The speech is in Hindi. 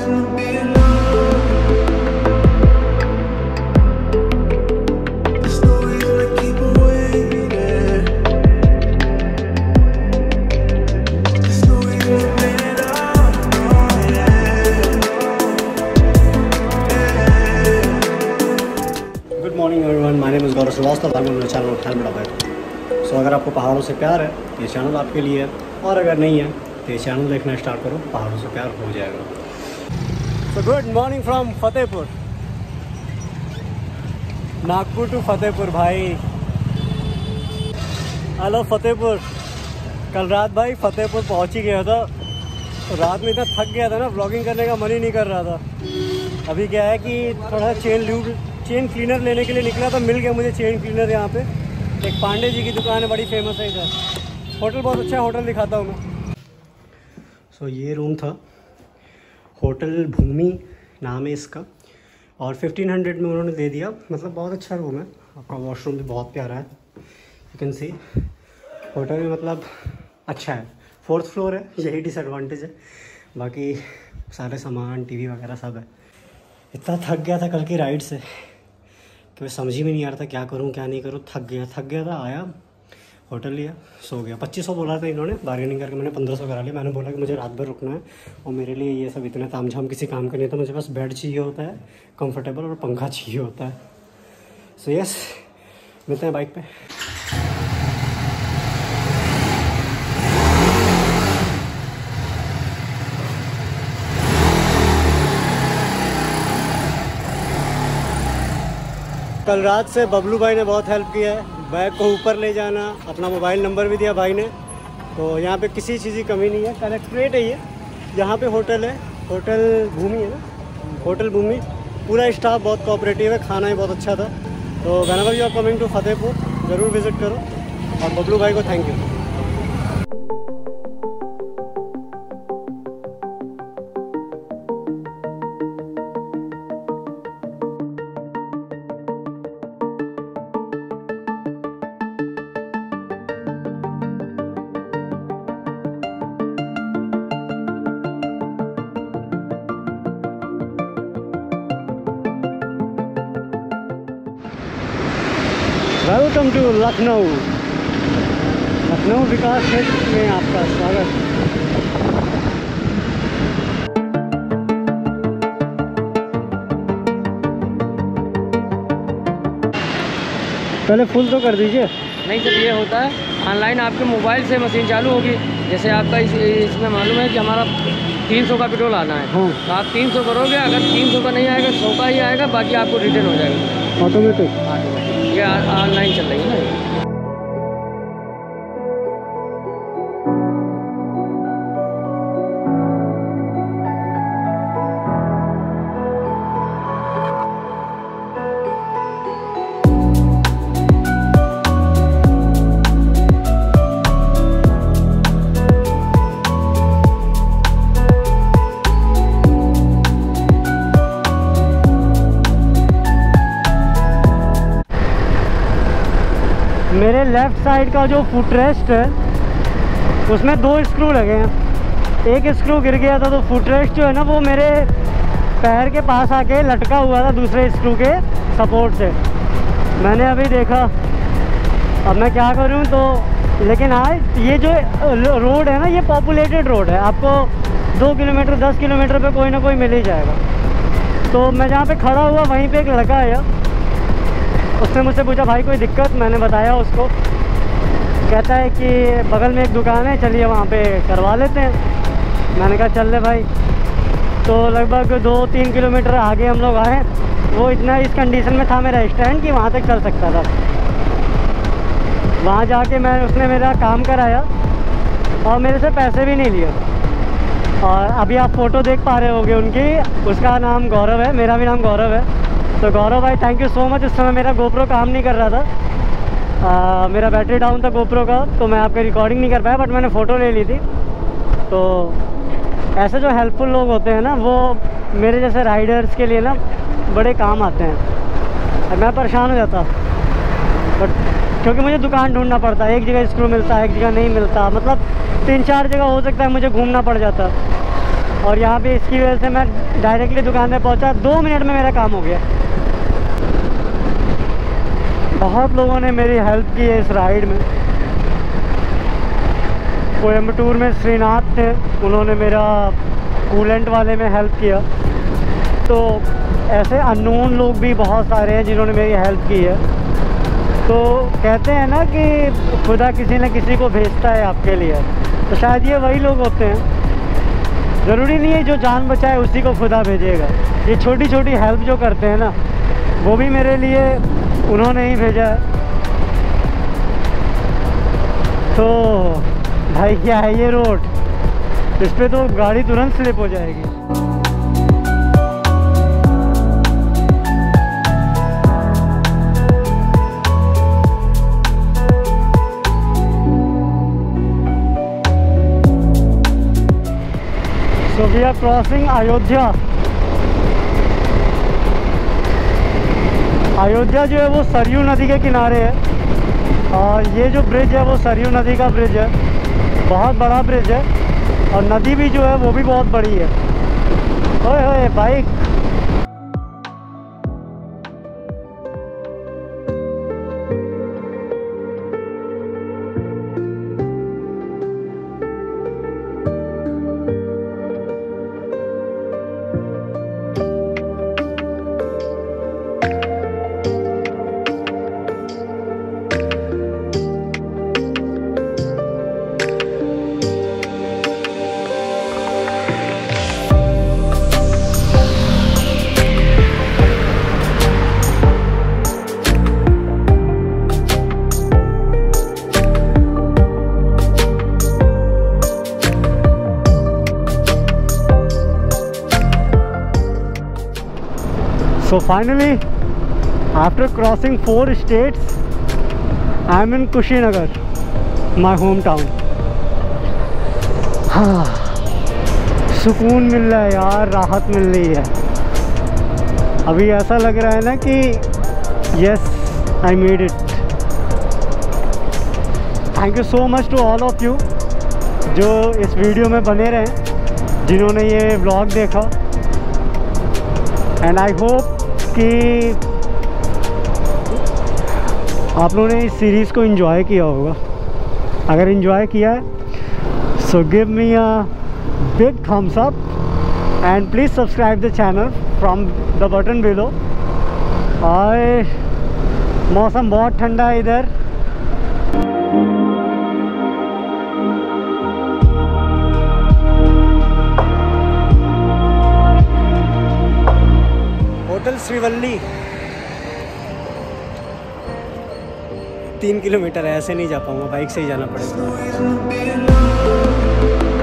सो अगर आपको पहाड़ों से प्यार है तो ये चैनल आपके लिए है, और अगर नहीं है तो ये चैनल देखना स्टार्ट करो, पहाड़ों से प्यार हो जाएगा। So good morning from Fatehpur, Nagpur to Fatehpur भाई। हेलो फतेहपुर। कल रात भाई फतेहपुर पहुंच ही गया था, रात में इतना थक गया था ना, व्लॉगिंग करने का मन ही नहीं कर रहा था। अभी क्या है कि थोड़ा चेन क्लीनर लेने के लिए निकला था, मिल गया मुझे चेन क्लीनर यहाँ पे। एक पांडे जी की दुकान है, बड़ी फेमस है इधर। होटल बहुत अच्छा है, होटल दिखाता हूँ मैं। सो ये रूम था, होटल भूमि नाम है इसका, और 1500 में उन्होंने दे दिया। मतलब बहुत अच्छा रूम है, आपका वॉशरूम भी बहुत प्यारा है, यू कैन सी। होटल में मतलब अच्छा है, 4th फ्लोर है, यही डिसएडवांटेज है, बाकी सारे सामान टीवी वगैरह सब है। इतना थक गया था कल की राइड से कि मैं समझ ही में नहीं आ रहा था क्या करूं क्या नहीं करूं। थक गया था। आया, होटल लिया, सो गया। 2500 बोला था इन्होंने, बार्गेनिंग करके मैंने 1500 करा लिया। मैंने बोला कि मुझे रात भर रुकना है और मेरे लिए ये सब इतने तामझाम किसी काम का नहीं था। मुझे बस बेड चाहिए होता है कंफर्टेबल, और पंखा चाहिए होता है। सो यस, मिलते हैं बाइक पे। कल रात से बबलू भाई ने बहुत हेल्प किया है, बैग को ऊपर ले जाना, अपना मोबाइल नंबर भी दिया भाई ने। तो यहाँ पे किसी चीज़ की कमी नहीं है। कलेक्ट्रेट है ये, यहाँ पे होटल है, होटल भूमि है ना, होटल भूमि। पूरा स्टाफ बहुत कोऑपरेटिव है, खाना भी बहुत अच्छा था। तो whenever you are coming to Fatehpur ज़रूर विज़िट करो, और बबलू भाई को thank you. Welcome to Lucknow. Lucknow विकास क्षेत्र में आपका स्वागत। पहले फुल तो कर दीजिए। नहीं सर, ये होता है ऑनलाइन, आपके मोबाइल से मशीन चालू होगी। जैसे आपका इसमें मालूम है कि हमारा 300 का पेट्रोल आना है। हाँ। तो आप 300 करोगे, अगर 300 का नहीं आएगा 100 का ही आएगा, बाकी आपको रिटर्न हो जाएगा ऑटोमेटिक। ये ऑनलाइन चल रही है ना। मेरे लेफ़्ट साइड का जो फुटरेस्ट है उसमें 2 स्क्रू लगे हैं। एक स्क्रू गिर गया था, तो फुटरेस्ट जो है ना वो मेरे पैर के पास आके लटका हुआ था दूसरे स्क्रू के सपोर्ट से। मैंने अभी देखा, अब मैं क्या करूं। तो लेकिन आज ये जो रोड है ना, ये पॉपुलेटेड रोड है, आपको 2 किलोमीटर 10 किलोमीटर पे कोई ना कोई मिल ही जाएगा। तो मैं जहाँ पे खड़ा हुआ वहीं पे एक लड़का आया, उसने मुझसे पूछा भाई कोई दिक्कत। मैंने बताया उसको, कहता है कि बगल में एक दुकान है, चलिए वहाँ पे करवा लेते हैं। मैंने कहा चल ले भाई। तो लगभग 2-3 किलोमीटर आगे हम लोग आए। वो इतना इस कंडीशन में था मेरा स्टैंड कि वहाँ तक चल सकता था। वहाँ जाके उसने मेरा काम कराया और मेरे से पैसे भी नहीं लिए। और अभी आप फ़ोटो देख पा रहे होगे उनकी, उसका नाम गौरव है, मेरा भी नाम गौरव है। तो गौरव भाई थैंक यू सो मच। इस समय मेरा गोप्रो काम नहीं कर रहा था, मेरा बैटरी डाउन था गोप्रो का, तो मैं आपकी रिकॉर्डिंग नहीं कर पाया, बट मैंने फ़ोटो ले ली थी। तो ऐसे जो हेल्पफुल लोग होते हैं ना, वो मेरे जैसे राइडर्स के लिए ना बड़े काम आते हैं। मैं परेशान हो जाता, बट क्योंकि मुझे दुकान ढूंढना पड़ता है, एक जगह स्क्रू मिलता है, एक जगह नहीं मिलता, मतलब 3-4 जगह हो सकता है मुझे घूमना पड़ जाता। और यहाँ पे इसकी वजह से मैं डायरेक्टली दुकान पे पहुँचा। 2 मिनट में मेरा काम हो गया। बहुत लोगों ने मेरी हेल्प की है इस राइड में। कोयम्बटूर में श्रीनाथ थे, उन्होंने मेरा कूलेंट वाले में हेल्प किया। तो ऐसे अननोन लोग भी बहुत सारे हैं जिन्होंने मेरी हेल्प की है। तो कहते हैं ना कि खुदा किसी न किसी को भेजता है आपके लिए, तो शायद ये वही लोग होते हैं। ज़रूरी नहीं है जो जान बचाए उसी को खुदा भेजेगा। ये छोटी छोटी हेल्प जो करते हैं ना, वो भी मेरे लिए उन्होंने ही भेजा है। तो भाई क्या है ये रोड, इस पे तो गाड़ी तुरंत स्लिप हो जाएगी। So we are crossing Ayodhya. Ayodhya जो है वो सरयू नदी के किनारे है और ये जो ब्रिज है वो सरयू नदी का ब्रिज है। बहुत बड़ा ब्रिज है और नदी भी जो है वो भी बहुत बड़ी है। ओए ओए bike. So finally, after crossing 4 states, I am in Kushinagar, my hometown. सुकून मिल रहा है यार, राहत मिल रही है। अभी ऐसा लग रहा है ना कि yes, I made it. Thank you so much to all of you जो इस वीडियो में बने रहे, जिन्होंने ये व्लॉग देखा। एंड आई होप कि आप लोगों ने इस सीरीज़ को एंजॉय किया होगा। अगर एंजॉय किया है so give me a big thumbs up and please subscribe the channel from the button below. और मौसम बहुत ठंडा है इधर। होटल श्रीवल्ली 3 किलोमीटर है, ऐसे नहीं जा पाऊँगा, बाइक से ही जाना पड़ेगा।